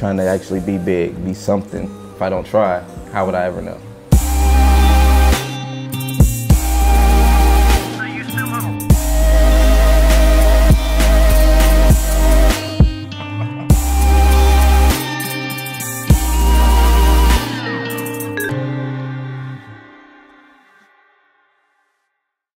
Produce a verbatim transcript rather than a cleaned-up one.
trying to actually be big, be something. If I don't try, how would I ever know?